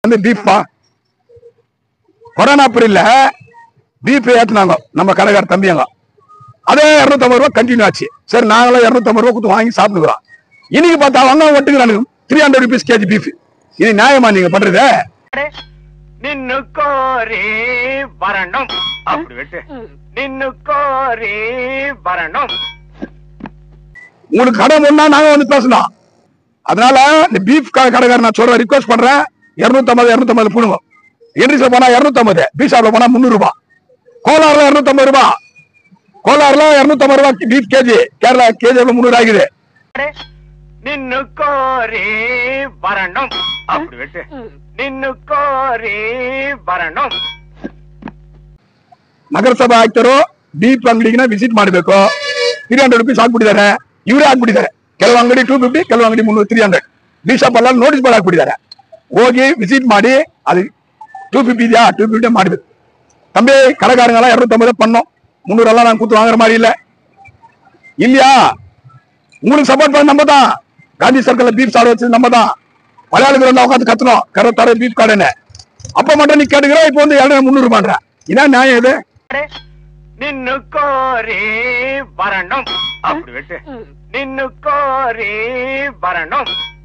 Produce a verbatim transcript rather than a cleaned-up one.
வந்து பீஃபா கொரோனா பீரியட்ல பீஃப் ஏத்துனாங்க நம்ம கடைக்கார தம்பியாங்க. அதே இருநூத்தி ஐம்பது ரூபாய் கண்டினியூ ஆச்சு. சரி நாங்களும் இருநூத்தி ஐம்பது ரூபாய் கொடுத்து வாங்கி சாப்பிடுறோம். இன்னைக்கு பார்த்தா அவங்க ஒட்டுக்கிறானுங்க three hundred rupees KG beef. இது நியாயமா நீங்க பண்றது? நின்னு கோரி வரணும் அப்படி வெட்டு நின்னு கோரி வரணும். உங்களுக்கு கடை முன்னா நாங்க வந்து பேசணும். அதனால இந்த பீஃப் கடைக்காரர் நான் சொல்றேன், ரிக்வஸ்ட் பண்றேன், இருநூத்தி ஐம்பது இருநூத்தி ஐம்பது போடுங்க. என்ட்ரிஸ்ல போனா இருநூத்தி ஐம்பது, பீஷாப்ல போனா முன்னூறு ரூபாய், கோலாறுல இருநூத்தி ஐம்பது ரூபாய், கோலாறுல இருநூத்தி ஐம்பது ரூபாய் பீஃப் கேஜி, கேரளா கேஜி முன்னூறு ஆகுது. நின்னு கோரி வரணும் அப்படி வெட்டு நின்னு கோரி வரணும். ನಗರಸಭಾ ಆಯುಕ್ತರು ಬೀಫ್ ಅಂಗಡಿಗೆ ವಿಸಿಟ್ ಮಾಡಬೇಕು. ತ್ರೀ ಹಂಡ್ರೆಡ್ ರುಪೀಸ್ ಹಾಕ್ಬಿಟ್ಟಿದ್ದಾರೆ. ಇವರೇ ಹಾಕ್ಬಿಟ್ಟಿದ್ದಾರೆ. ಕೆಲವು ಅಂಗಡಿ ಟೂ ಫಿಫ್ಟಿ, ಕೆಲವು ಅಂಗಡಿ ಮುನ್ನೂರು, ತ್ರೀ ಹಂಡ್ರೆಡ್. ಬೀ ಶಾಪ್ ಎಲ್ಲ ನೋಟಿಸ್ ಬೋರ್ಡ್ ಹಾಕ್ಬಿಟ್ಟಿದ್ದಾರೆ. ಹೋಗಿ ವಿಸಿಟ್ ಮಾಡಿ ಅದು ಟೂ ಫಿಫ್ಟಿ ಇದೆಯಾ ಟೂ ಫಿಫ್ಟಿ ಮಾಡ್ಬೇಕು. தம்பி கடைக்காரங்களாம் இருநூத்தம்பது பண்ணோம், முன்னூறெல்லாம் நான் கூத்து வாங்குற மாதிரி இல்லை இல்லையா? உங்களுக்கு சப்போர்ட் பண்ண நம்ம தான். காந்தி சர்க்கிள்ல பீஃப் சாப்பிட வச்சது நம்ம தான். மலையாளிகள் உட்காந்து கத்தணும் கரத்தர பீஃப் கார்டுன்னு. அப்ப மட்டும் நீ கேட்டுக்கிற, இப்ப வந்து இரநூறு முன்னூறு பண்ற. இதான் நியாயம் இது? நின்னு கோரி வரணும் அப்படி வெட்டு நின்னு கோரி வரணும்.